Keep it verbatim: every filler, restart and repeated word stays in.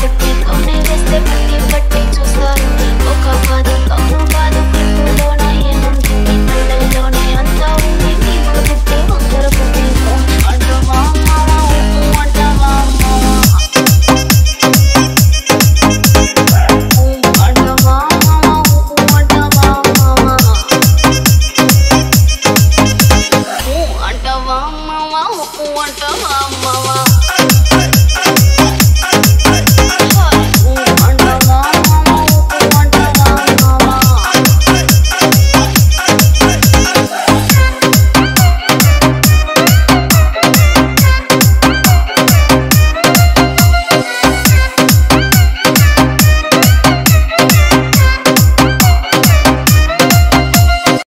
కొట్టి కౌనే వేస్తే పట్టి పట్టి చూస్తారు ఒక కాదు అవును కాదు